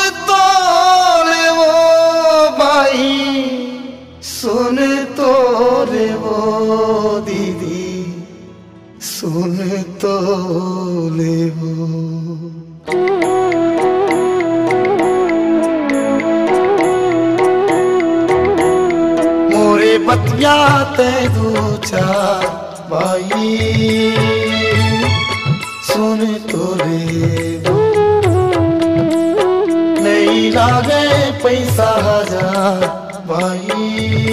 तो ले वो भाई, सुन तो ले वो दीदी, सुन तो ले वो। मोरे बतिया ते दो चार भाई, सुन तो ले वो। नहीं लागे पैसा हजार भाई,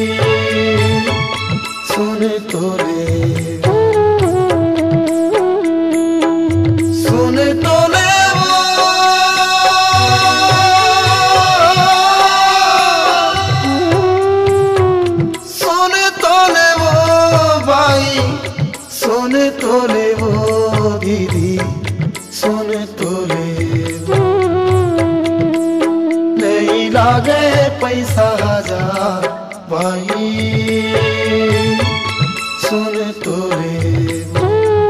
सुन तो ले वो। सुन तो ले वो, सुन तो ले वो भाई, सुन तो ले वो दीदी, सुन तो ले वो। नहीं लागे पैसा हजार भाई, सुन तो ले वो।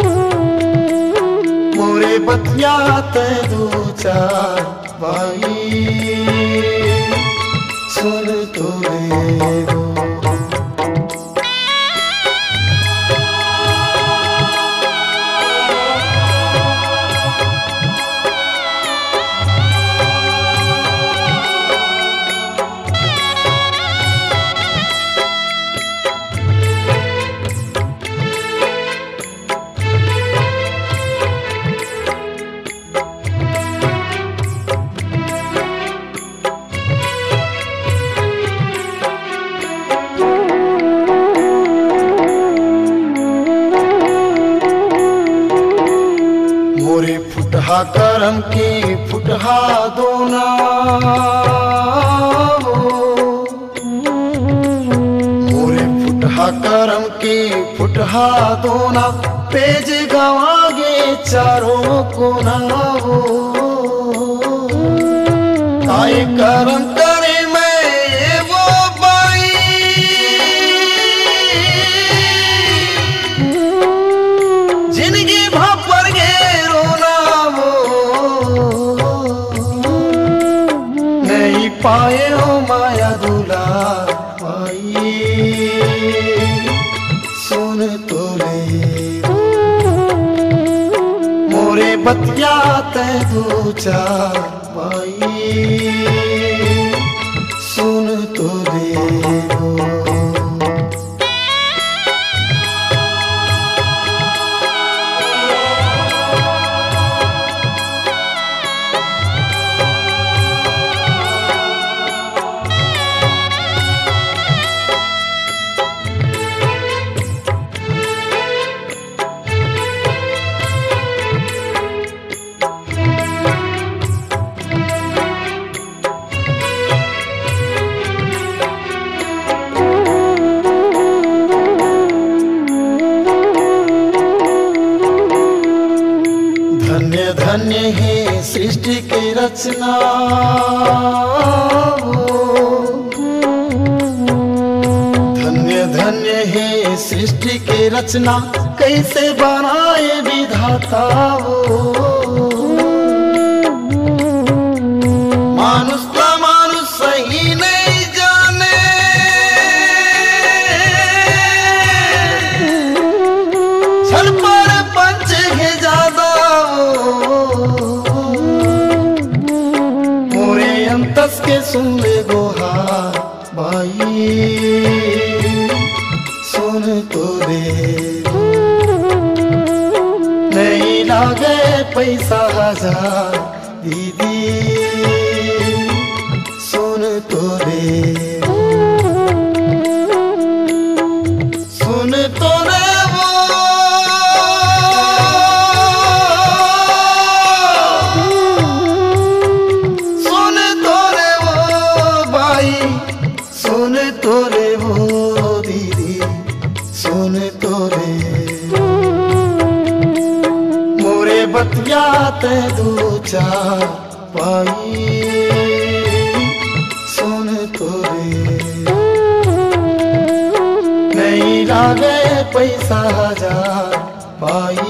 मोरे बतिया ते दो चार भाई, सुन तो ले वो। मोरे फुटहा करम के फुटहा दोना हो, मोरे फुटहा करम के फुटहा दोना, पेज गवागे चारों कोना हो। आए करम करे मैं वो बाई, जिंदगी भापर गे पाए हो माया दूल्हा भाई, सुन तो ले वो। मोरे बतिया ते दो चार भाई, सुन तो ले वो। धन्य धन्य है सृष्टि की रचना हो, धन्य धन्य है सृष्टि की रचना, कैसे बनाए विधाता हो। मानुष का मानुष सही नहीं जाने, छल पर पंच है ज्यादा। मोरे अंतस के सुन ले गोहा भाई, सुन तो ले वो। नहीं लागे पैसा हजार दीदी, सुन तो ले वो। सुन तो ले वो, सुन तो ले वो भाई, सुन तो ले वो दीदी, सुन तो ले वो। मोरे बतिया ते दो चार भाई, सुन तो ले वो। नहीं लागे पैसा हजार भाई,